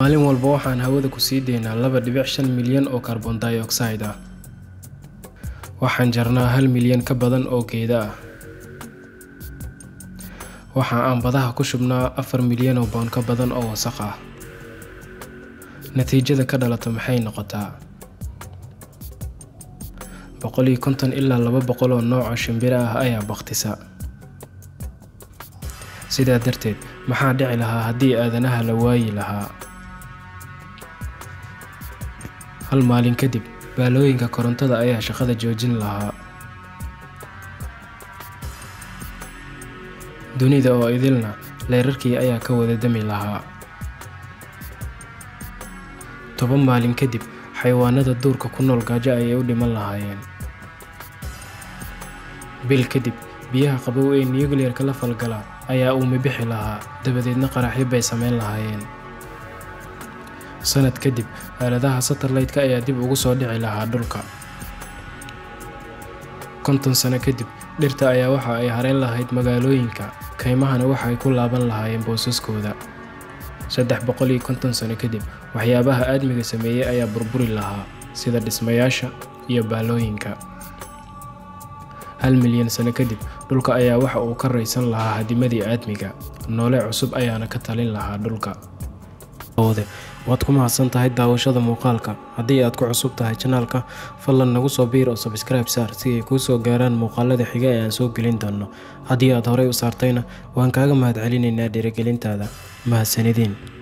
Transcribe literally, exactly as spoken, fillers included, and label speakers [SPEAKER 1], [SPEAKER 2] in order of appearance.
[SPEAKER 1] maalin walba waxaan hawada ku sii deynaa laba dhibic shan milyan oo carbon dioxide ah. Waxaan jarnaa hal milyan ka badan oo geeda ah. Waxa aan badaha ku shubnaa afar milyan oo pound ka badan oo wasakh ah. Natiijada ka dhalata maxay noqotaa? boqol iyo konton ilaa laba boqol oo nooc oo shimbiro ah ayaa baktisa. Sidaa darteed, maxaa dhici lahaa haddii aadanaha la waayi lahaa? Hal maalin kadib, baalooyinka korontada ayaa shaqada joojin lahaa. Dunida oo idilna, leerarkii ayaa ka wada dami lahaa. Toban maalin kadib, xayawaanada duurka ku nool gaajo ayay u dhiman lahaayeen. Bil kadib, biyaha qabow ee nuclear-ka la falgala ayaa uumi bixi lahaa, dabadeedna qaraxyo bay samayn lahaayeen. Sanad kadib, aaladaha satellite-ka ayaa dib ugu soo dhici lahaa dhulka. Konton sano kadib, dhirta ayaa waxa ay hareyn lahayd magaalooyinka, kaymahana waxa ay ku laaban lahaayeen boosaskooda. saddex boqol iyo konton sano kadib, waxyaabaha aadmiga sameeyay ayaa burburi lahaa, sida dhismayaasha iyo baalooyinka. Hal milyan sano kadib, dhulka ayaa waxa uu ka raysan lahaa hadimadii aadmiga, noole cusub ayaana ka talin lahaa dhulka. Waad ku mahadsan tahay daawashada muuqaalka. Haddii aad ku cusub tahay channelka, fadlan nagu soo biir oo subscribe saar si ay kuu soo gaaraan muuqaalada xiga ee aan soo gelin doono. Haddii aad horey u saartayna, waan kaaga mahadcelinaynaa dhiirigelintaada. Mahadsanidin.